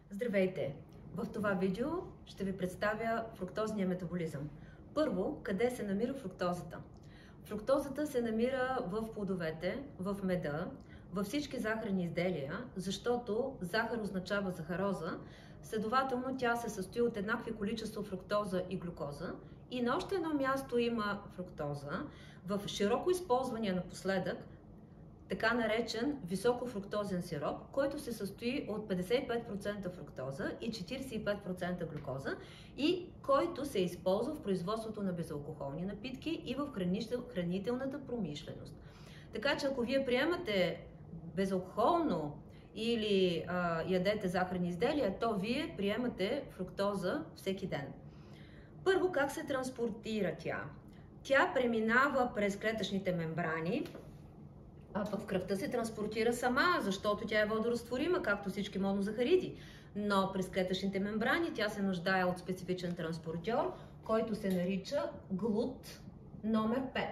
Здравейте! В това видео ще ви представя фруктозния метаболизъм. Първо, къде се намира фруктозата? Фруктозата се намира в плодовете, в меда, във всички захарни изделия, защото захар означава захароза, следователно тя се състои от еднакви количества фруктоза и глюкоза. И на още едно място има фруктоза, в широко използвания напоследък, така наречен високофруктозен сироп, който се състои от 55% фруктоза и 45% глюкоза и който се използва в производството на безалкохолни напитки и в хранителната промишленост. Така че ако вие приемате безалкохолно или ядете захарни изделия, то вие приемате фруктоза всеки ден. Първо, как се транспортира тя? Тя преминава през клетъчните мембрани, а в кръвта се транспортира сама, защото тя е водорастворима, както всички монозахариди. Но през клетъчните мембрани тя се нуждае от специфичен транспортьор, който се нарича глут номер 5.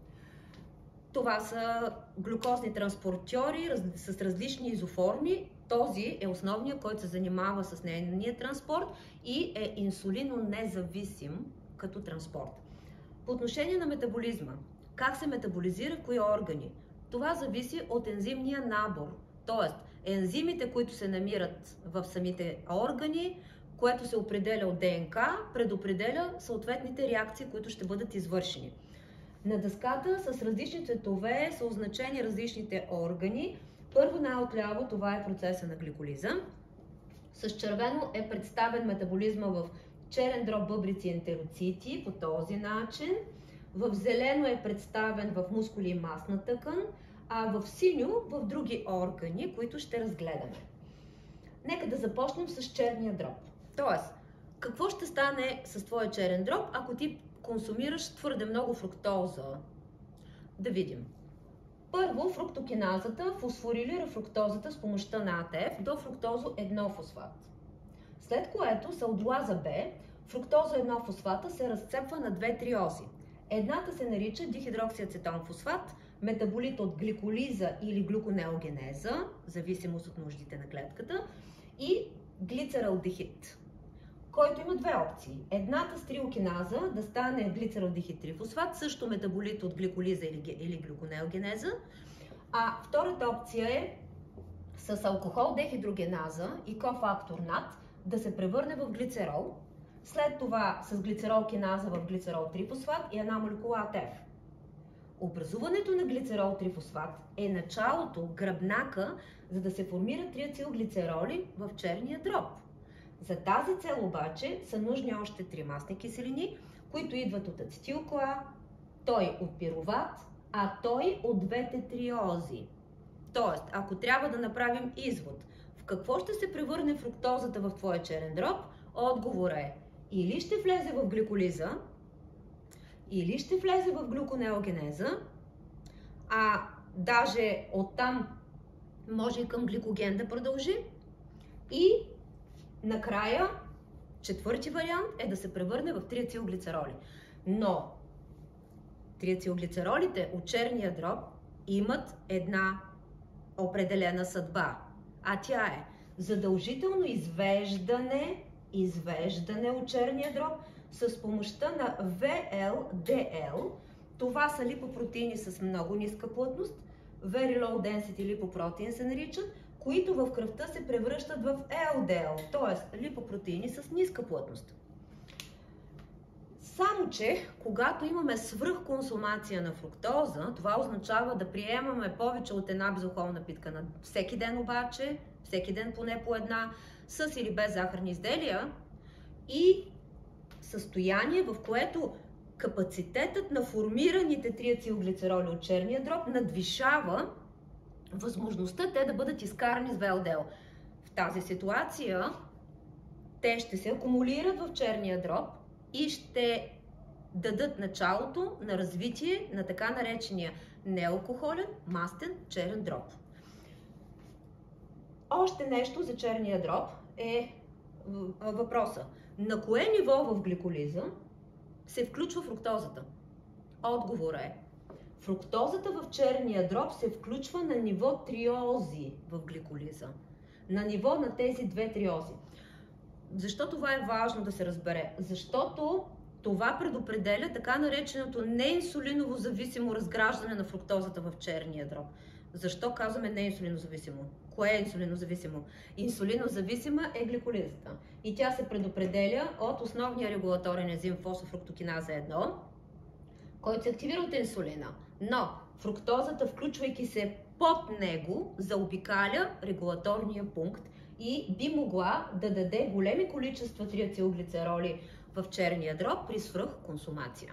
Това са глюкозни транспортьори с различни изоформи. Този е основният, който се занимава с нейния транспорт и е инсулинонезависим като транспорт. По отношение на метаболизма, как се метаболизира, кои органи? Това зависи от ензимния набор, т.е. ензимите, които се намират в самите органи, което се определя от ДНК, предопределя съответните реакции, които ще бъдат извършени. На дъската с различни цветове са означени различните органи. Първо най-отляво това е процеса на гликолиза. С червено е представен метаболизма в черен дроб, бъбрици и ентероцити по този начин. В зелено е представен в мускули и масна тъкан, а в синьо в други органи, които ще разгледаме. Нека да започнем с черния дроб. Тоест, какво ще стане с твоя черен дроб, ако ти консумираш твърде много фруктоза? Да видим. Първо, фруктокиназата фосфорилира фруктозата с помощта на АТФ до фруктозо 1 фосфат. След което с алдолаза Б, фруктозо 1 фосфата се разцепва на две триози. Едната се нарича дихидроксиацетон фосфат, метаболит от гликолиза или глюконеогенеза, в зависимост от нуждите на клетката, и глицералдехид, който има две опции. Едната с триокиназа да стане глицералдехид 3 фосфат, също метаболит от гликолиза или глюконеогенеза, а втората опция е с алкохол дехидрогеназа и кофактор НАД да се превърне в глицерол, след това с глицерол киназа в глицерол 3-фосфат и една молекула АТФ. Образуването на глицерол 3-фосфат е началото, гръбнака, за да се формират триацилглицероли в черния дроб. За тази цел обаче са нужни още три масни киселини, които идват от ацетил-КоА, той от пируват, а той от двете триози. Тоест, ако трябва да направим извод, в какво ще се превърне фруктозата в твоя черен дроб, отговор е: или ще влезе в гликолиза, или ще влезе в глюконеогенеза, а даже оттам може и към гликоген да продължи. И накрая, четвърти вариант е да се превърне в триацилглицероли. Но триацилглицеролите от черния дроб имат една определена съдба, а тя е задължително извеждане от черния дроб с помощта на VLDL. Това са липопротеини с много ниска плътност, Very Low Density липопротеин се наричат, които в кръвта се превръщат в LDL, т.е. липопротеини с ниска плътност. Само че, когато имаме свръхконсумация на фруктоза, това означава да приемаме повече от една безалкохолна напитка на всеки ден обаче, всеки ден поне по една, с или без захарни изделия, и състояние, в което капацитетът на формираните триацилглицероли от черния дроб надвишава възможността те да бъдат изкарани с ВЛДЛ. В тази ситуация те ще се акумулират в черния дроб и ще дадат началото на развитие на така наречения неалкохолен мастен черен дроб. Още нещо за черния дроб е въпроса: на кое ниво в гликолиза се включва фруктозата? Отговорът е: фруктозата в черния дроб се включва на ниво триози в гликолиза. на ниво на тези две триози. Защо това е важно да се разбере? Защото това предопределя така нареченото неинсулиново зависимо разграждане на фруктозата в черния дроб. Защо казваме неинсулинозависимо? Кое е инсулинозависимо? Инсулинозависима е гликолизата. И тя се предопределя от основния регулаторен ензим фосфофруктокиназа 1, който се активира от инсулина. Но фруктозата, включвайки се под него, заобикаля регулаторния пункт и би могла да даде големи количества триацилглицероли в черния дроб при свръхконсумация.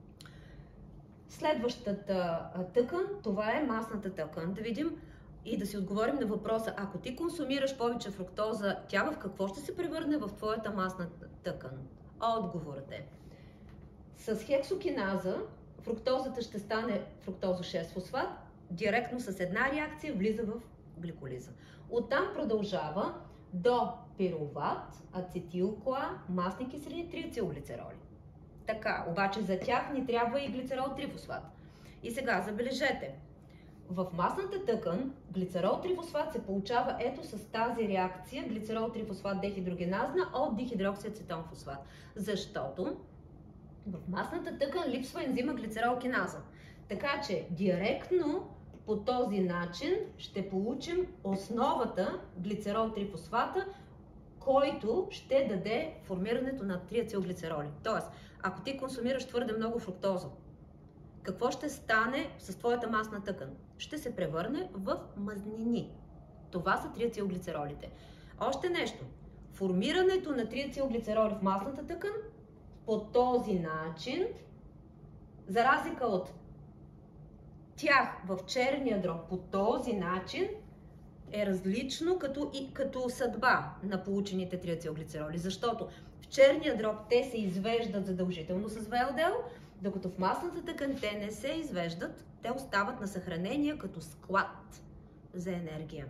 Следващата тъкан, това е масната тъкан. Да видим и да си отговорим на въпроса, ако ти консумираш повече фруктоза, тя в какво ще се превърне в твоята масна тъкан? Отговорът е: с хексокиназа фруктозата ще стане фруктоза 6-фосфат, директно с една реакция влиза в гликолиза. Оттам продължава до пируват, ацетил-коа, масни киселини, триацилглицероли. Така, обаче за тях ни трябва и глицерол 3-фосфат. И сега забележете, в масната тъкан глицерол 3-фосфат се получава ето с тази реакция глицерол 3-фосфат дехидрогеназна от дихидроксиацетон-фосфат. Защото в масната тъкан липсва ензима глицерол-киназа. Така че директно по този начин ще получим основата глицерол 3-фосфата, който ще даде формирането на триацилглицероли. Тоест, ако ти консумираш твърде много фруктоза, какво ще стане с твоята масна тъкан? Ще се превърне в мазнини. Това са триацилглицеролите. Още нещо. Формирането на триацилглицероли в масната тъкан по този начин, за разлика от тях в черния дроб по този начин, е различно като съдба на получените триацилглицероли. Защото в черния дроб те се извеждат задължително с ВЛДЛ, докато в масната тъкан те не се извеждат, те остават на съхранение като склад за енергия.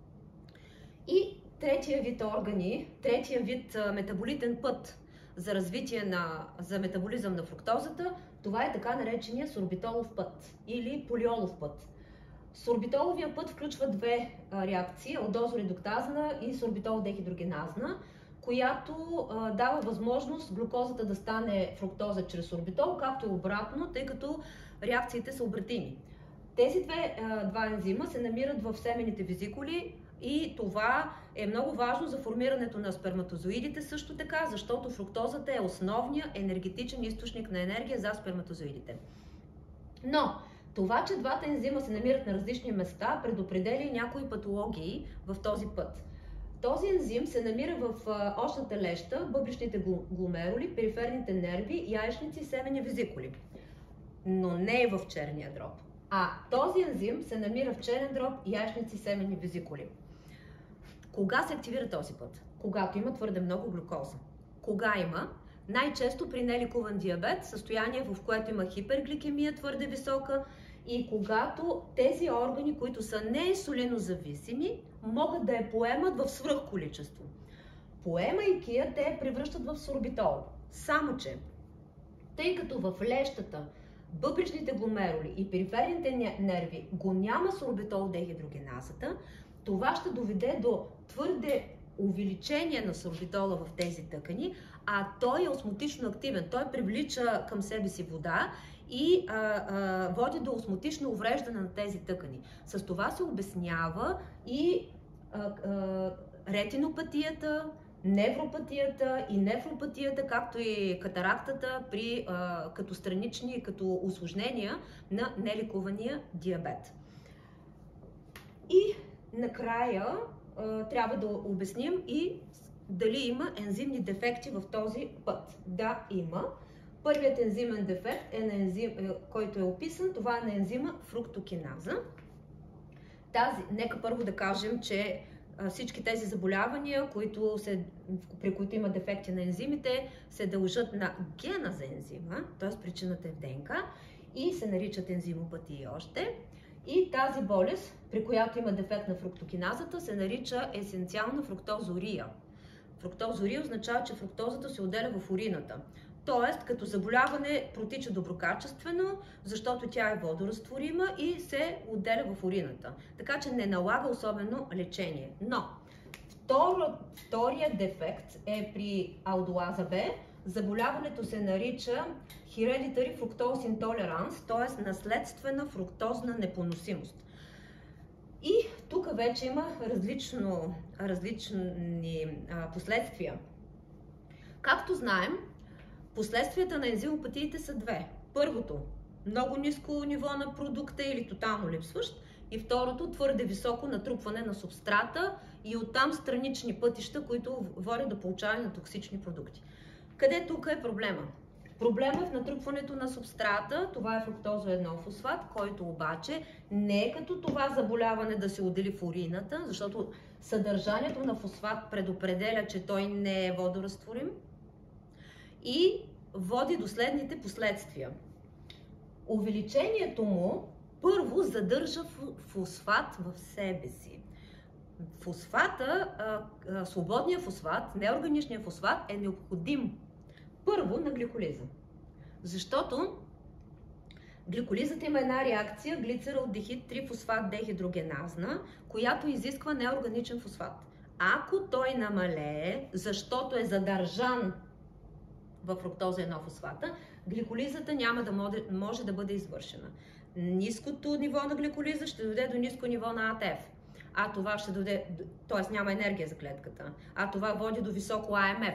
И третия вид органи, третия вид метаболитен път за развитие за метаболизъм на фруктозата, това е така наречения сорбитолов път или полиолов път. Сорбитоловия път включва две реакции, алдозоредуктазна и сорбитол-дехидрогеназна, която дава възможност глюкозата да стане фруктоза чрез сорбитол, както и обратно, тъй като реакциите са обратими. Тези два ензима се намират в семените везикули и това е много важно за формирането на сперматозоидите също така, защото фруктозата е основният енергетичен източник на енергия за сперматозоидите. Но това, че двата ензима се намират на различни места, предопределя някои патологии в този път. Този ензим се намира в очната леща, бъбречните гломерули, периферните нерви, яйчници и семени везикули. Но не е в черния дроб. А този ензим се намира в черен дроб, яйчници, семени везикули. Кога се активира този път? Когато има твърде много глюкоза. Кога има? Най-често при нелекуван диабет, състояние в което има хипергликемия твърде висока и когато тези органи, които са неинсулинозависими, могат да я поемат в свръхколичество. Поемайки я, те я превръщат в сорбитол. Само че, тъй като в лещата, бъбречните гломерули и периферните нерви го няма сорбитол-дехидрогеназата, това ще доведе до твърде увеличение на сорбитола в тези тъкани, а той е осмотично активен. Той привлича към себе си вода и води до осмотично увреждане на тези тъкани. С това се обяснява и ретинопатията, невропатията и нефропатията, както и катарактата като странични, като усложнения на нелекувания диабет. И накрая трябва да обясним и дали има ензимни дефекти в този път. Да, има. Първият ензимен дефект е на ензим, който е описан, това е на ензима фруктокиназа. Нека първо да кажем, че всички тези заболявания, при които има дефекти на ензимите, се дължат на гена за ензима, т.е. причината е в ДНК и се наричат ензимопатии още. И тази болест, при която има дефект на фруктокиназата, се нарича есенциална фруктозурия. Фруктозурия означава, че фруктозата се отделя в урината. Тоест, като заболяване протича доброкачествено, защото тя е водоразтворима и се отделя в урината. Така че не налага особено лечение. Но Вторият дефект е при алдолаза Б. Заболяването се нарича Hereditary Fructose Intolerance, т.е. наследствена фруктозна непоносимост. И тук вече има различни последствия. Както знаем, последствията на ензимопатиите са две. Първото, много ниско ниво на продукта или тотално липсващ. И второто, твърде високо натрупване на субстрата и оттам странични пътища, които водят до получаване на токсични продукти. Къде тук е проблема? Проблема е в натрупването на субстрата, това е фруктозо-1-фосфат, който обаче не е като това заболяване да се отдели в урината, защото съдържанието на фосфат предопределя, че той не е водоразтворим и води до следните последствия. Увеличението му първо задържа фосфат в себе си. Свободният фосфат, неорганичният фосфат е необходим първо на гликолиза. Защото гликолизата има една реакция глицералдехид 3-фосфат дехидрогеназна, която изисква неорганичен фосфат. Ако той намалее, защото е задържан в фруктоза-1-фосфата, гликолизата няма да може да бъде извършена. Ниското ниво на гликолиза ще доведе до ниско ниво на АТФ. А това ще доведе, т.е. няма енергия за клетката. А това води до високо АМФ.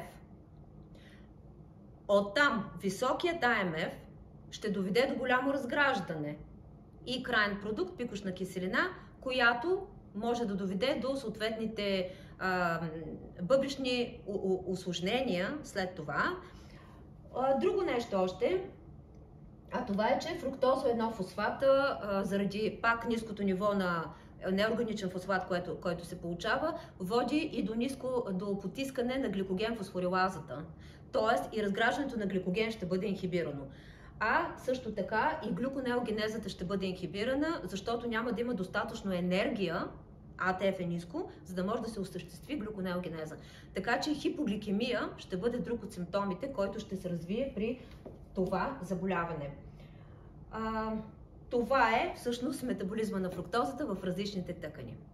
Оттам високият АМФ ще доведе до голямо разграждане и крайен продукт, пикочна киселина, която може да доведе до съответните бъбречни усложнения след това. Друго нещо още, а това е, че фруктозо-1-фосфата, заради пак ниското ниво на неорганичен фосфат, който се получава, води и до потискане на гликоген-фосфорилазата. Тоест и разграждането на гликоген ще бъде инхибирано. А също така и глюконеогенезата ще бъде инхибирана, защото няма да има достатъчно енергия, АТФ е ниско, за да може да се осъществи глюконеогенеза. Така че хипогликемия ще бъде друг от симптомите, който ще се развие при това заболяване. Това е всъщност метаболизма на фруктозата в различните тъкани.